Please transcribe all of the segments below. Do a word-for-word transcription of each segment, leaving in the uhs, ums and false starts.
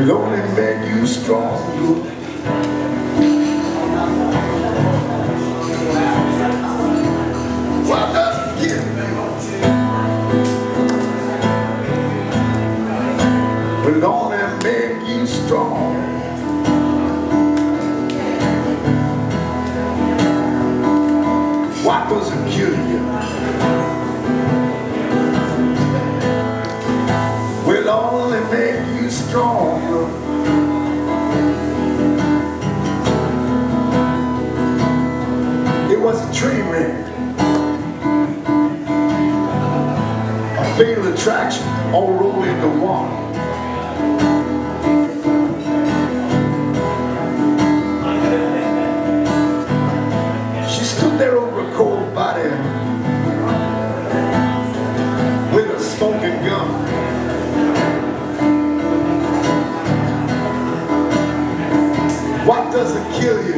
will only make you stronger. What does it give you? Will only make you strong. What doesn't kill you will only make you stronger. It was a train wreck, a fatal attraction, all rolled into one. She stood there over a cold body with a smoking gun. What doesn't kill you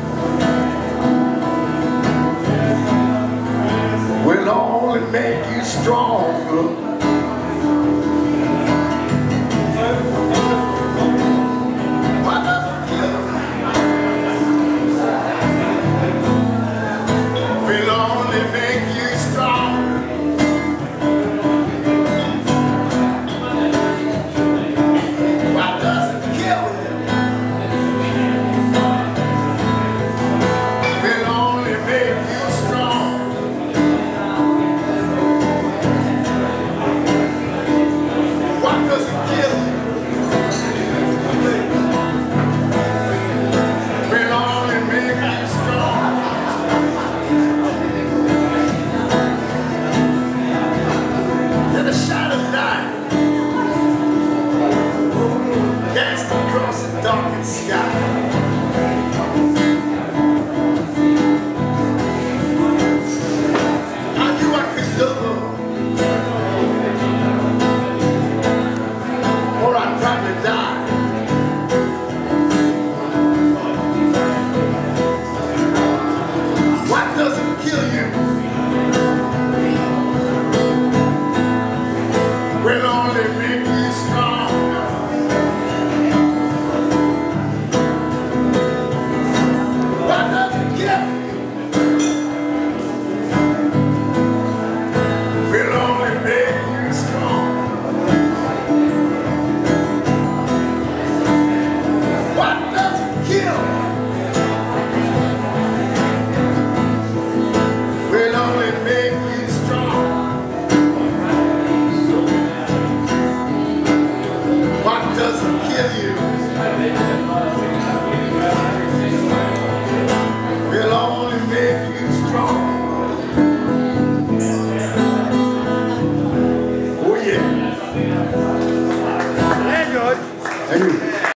will only make you stronger. What doesn't kill you will only make you stronger. What doesn't kill you will only make you strong. What doesn't kill you will only make you strong. Then a shot of light danced across the darkened sky. I knew I could love, or I'd probably die. What doesn't kill you will only make you stronger. What doesn't kill you will only make you strong. What doesn't kill will only make you strong. What doesn't kill you will only make you strong. Oh yeah. Hey, George. Thank you.